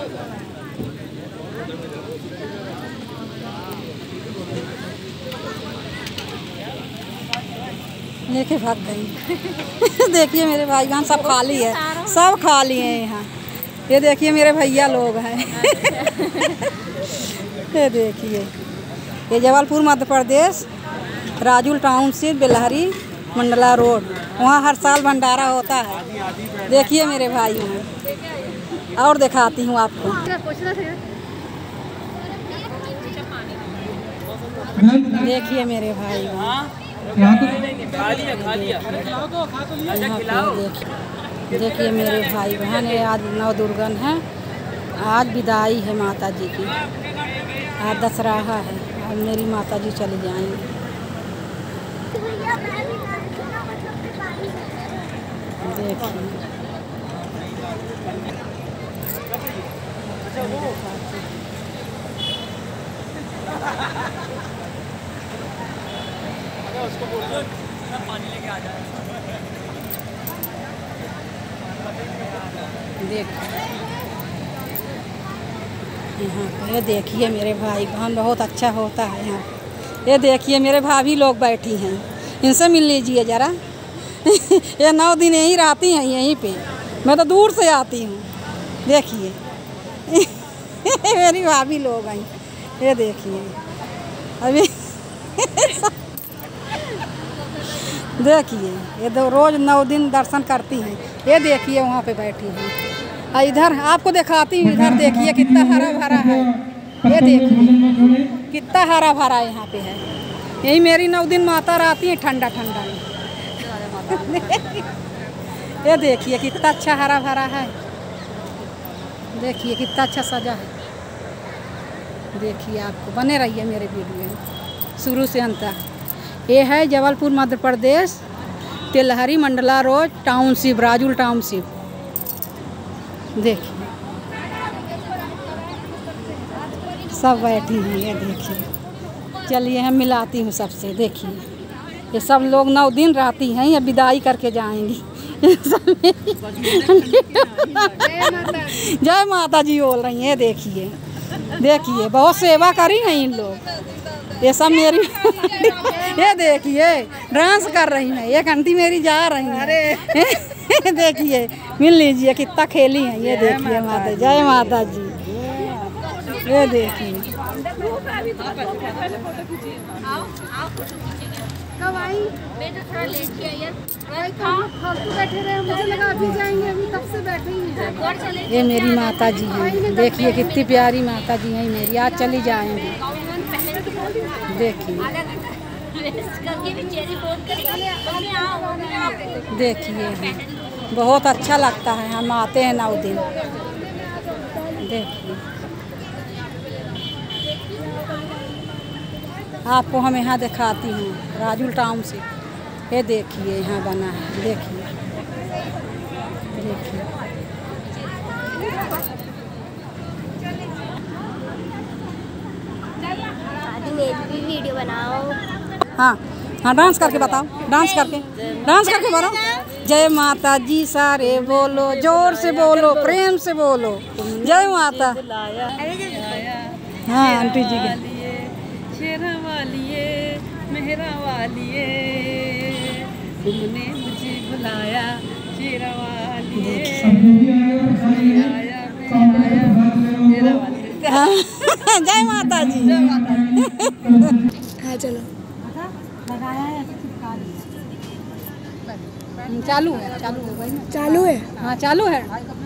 लेके भाग गई। देखिए मेरे भाई बहन सब खाली है, सब खाली है यहाँ। ये देखिए मेरे भैया लोग हैं। ये देखिए, ये जबलपुर मध्य प्रदेश, राजूल टाउनशिप, बेलहरी मंडला रोड, वहाँ हर साल भंडारा होता है। देखिए मेरे भाई बहन, और दिखाती हूँ आपको। देखिए मेरे भाई बहन, देखिए मेरे भाई बहन, ये आज नवदुर्गन है, आज विदाई है माता जी की, आज दशहरा है, आज मेरी माता जी चली जाएंगी। देखिए उसको बोल दो पानी लेके आ जाए। यहाँ ये देखिए मेरे भाई बहन, बहुत अच्छा होता है यहाँ। ये देखिए मेरे भाभी लोग बैठी हैं, इनसे मिल लीजिए ज़रा। ये 9 दिन यहीं रहती हैं यहीं पे, मैं तो दूर से आती हूँ। देखिए मेरी भाभी लोग आई, ये देखिए अभी। देखिए ये दो रोज़ 9 दिन दर्शन करती हैं। ये देखिए वहाँ पे बैठी हैं। इधर आपको दिखाती हूँ, इधर देखिए कितना हरा भरा है। ये देखिए कितना हरा भरा यहाँ पे है। यही मेरी 9 दिन माता रहती है ठंडा ठंडा में। ये देखिए कितना अच्छा हरा भरा है। देखिए कितना अच्छा सजा है। देखिए आपको बने रहिए मेरे वीडियो शुरू से अंत तक। ये है Jabalpur Madhya Pradesh, Belhari Mandla road, township, Rajul township. देखिए सब बैठी हैं। ये देखिए, चलिए हम मिलाती हूँ सबसे। देखिए ये सब लोग 9 दिन रहती हैं, या विदाई करके जाएंगी। जय माता जी बोल रही हैं। देखिए देखिए बहुत सेवा करी हैं इन लोग। ये सब मेरी ये देखिए डांस कर रही हैं। एक आंटी मेरी जा रही हैं। देखिए मिल लीजिए कितना खेली हैं। ये देखिए माता, जय माता जी। ये देखिए कब आई? मैं तो थोड़ा लेट किया यार। फालतू बैठे रहे, मुझे लगा अभी जाएंगे, अभी तब से बैठे ही हैं। ये मेरी माता जी हैं। देखिए कितनी प्यारी माता जी हैं मेरी, आज चली जाएंगी। देखिए देखिए बहुत अच्छा लगता है, हम आते हैं 9 दिन। देखिए आपको हम यहाँ दिखाती हूँ, राजूल टाउनशिप। ये देखिए यहाँ बना है। देखिए देखिए मेरी भी वीडियो बनाओ। हाँ हाँ, डांस करके बताओ, डांस करके बताओ। जय माता जी सारे बोलो, जोर से बोलो, प्रेम से बोलो, जय माता। हाँ आंटी जी के शेरा वालिए, मेहरा वालिए, तुमने मुझे बुलाया, शेरा वालिए, जय माता जी। हाँ चलो। लगाया है चालू है, चालू है। चालू है। हाँ चालू है।